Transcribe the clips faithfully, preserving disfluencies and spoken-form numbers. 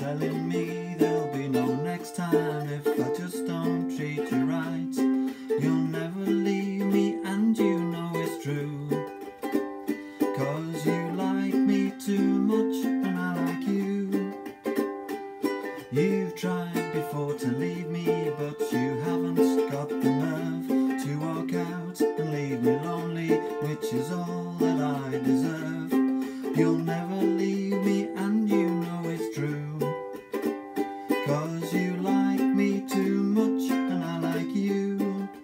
telling me there'll be no next time if I just don't treat you right. You'll never leave me and you know it's true, 'cause you like me too much and I like you. You've tried before to leave me, but you haven't got the nerve to walk out and leave me lonely, which is all that I deserve. You'll never leave me and you know it's true, 'cause you like me too much and I like you.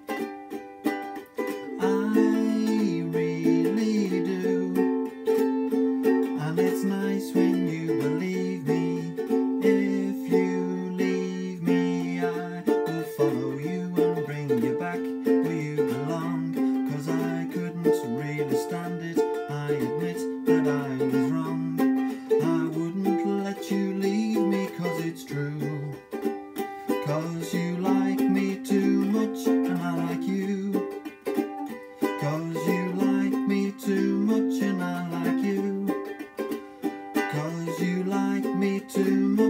I really do, and it's nice when you believe me. If you leave me, I will follow you and bring you back where you belong, 'cause I couldn't really stand it. I admit that I was wrong. I wouldn't let you leave me 'cause it's true, 'cause you like me too much and I like you, 'cause you like me too much and I like you, 'cause you like me too much.